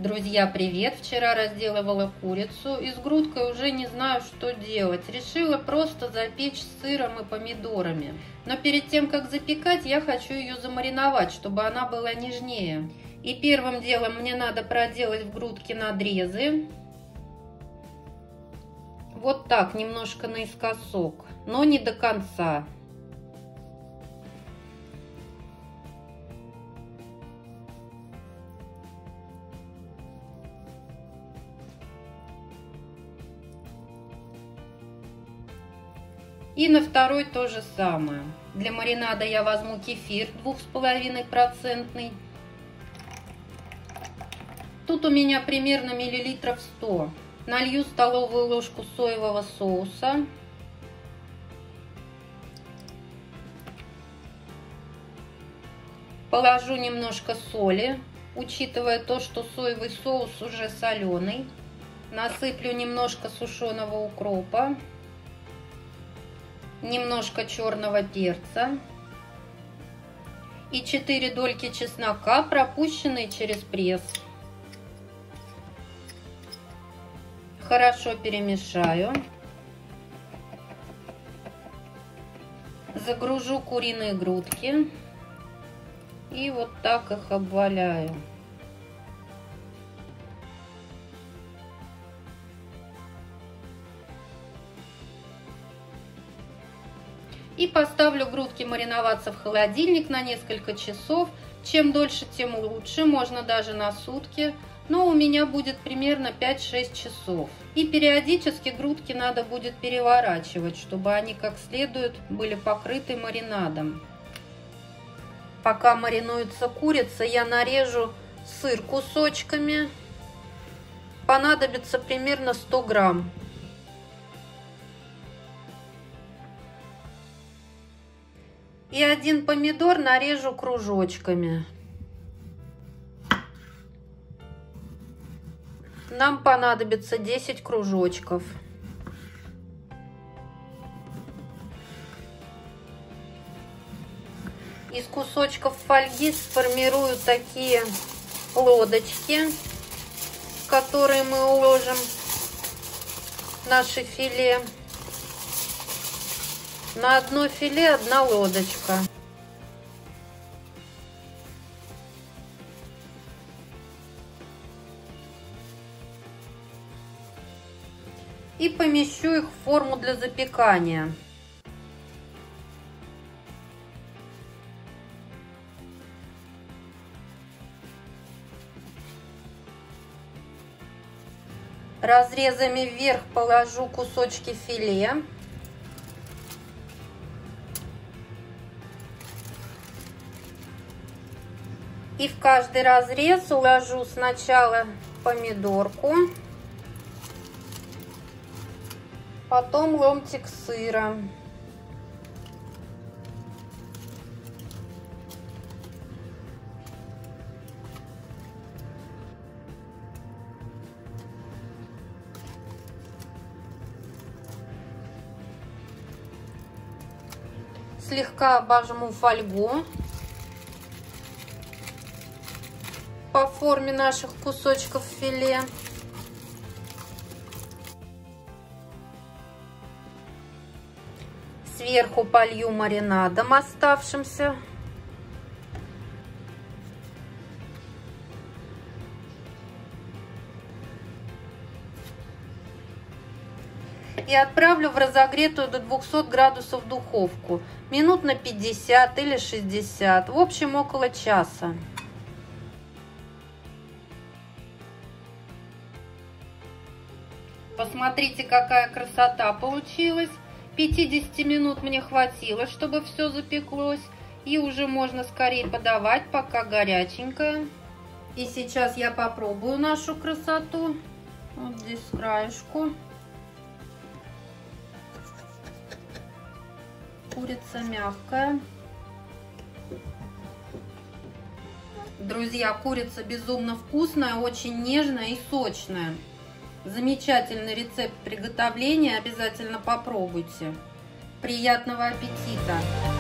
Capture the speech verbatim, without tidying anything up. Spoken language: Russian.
Друзья, привет! Вчера разделывала курицу и с грудкой уже не знаю, что делать. Решила просто запечь с сыром и помидорами. Но перед тем, как запекать, я хочу ее замариновать, чтобы она была нежнее. И первым делом мне надо проделать в грудке надрезы. Вот так, немножко наискосок, но не до конца. И на второй то же самое. Для маринада я возьму кефир два с половиной процента. Тут у меня примерно миллилитров сто. Налью столовую ложку соевого соуса. Положу немножко соли, учитывая то, что соевый соус уже соленый. Насыплю немножко сушеного укропа. Немножко черного перца и четыре дольки чеснока, пропущенные через пресс. Хорошо перемешаю. Загружу куриные грудки и вот так их обваляю. И поставлю грудки мариноваться в холодильник на несколько часов. Чем дольше, тем лучше, можно даже на сутки. Но у меня будет примерно пять-шесть часов. И периодически грудки надо будет переворачивать, чтобы они как следует были покрыты маринадом. Пока маринуется курица, я нарежу сыр кусочками. Понадобится примерно сто грамм. И один помидор нарежу кружочками. Нам понадобится десять кружочков. Из кусочков фольги сформирую такие лодочки, в которые мы уложим наше филе. На одно филе одна лодочка. И помещу их в форму для запекания. Разрезами вверх положу кусочки филе. И в каждый разрез уложу сначала помидорку, потом ломтик сыра. Слегка обожму фольгу по форме наших кусочков филе. Сверху полью маринадом оставшимся. И отправлю в разогретую до двухсот градусов духовку. Минут на пятьдесят или шестьдесят. В общем, около часа. Посмотрите, какая красота получилась. пятидесяти минут мне хватило, чтобы все запеклось. И уже можно скорее подавать, пока горяченькая. И сейчас я попробую нашу красоту. Вот здесь с краешку. Курица мягкая. Друзья, курица безумно вкусная, очень нежная и сочная. Замечательный рецепт приготовления, обязательно попробуйте. Приятного аппетита!